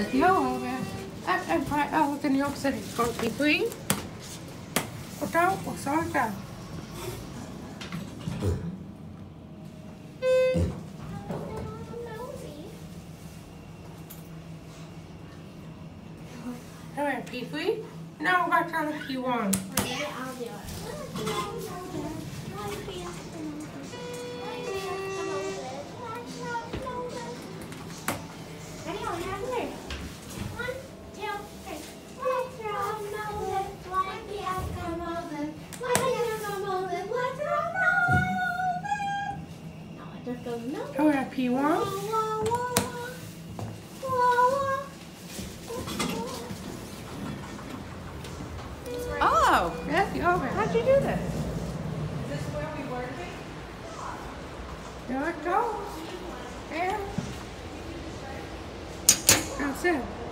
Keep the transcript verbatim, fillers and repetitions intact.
Jo, men att en par år den jag också det går till queen. Och då och så där. All right, Pee-Wee. Now what's on P one? All right, P one. Oh, Yeah, you over. how'd you do this? Is this where we work it? There it goes. Yeah. That's it.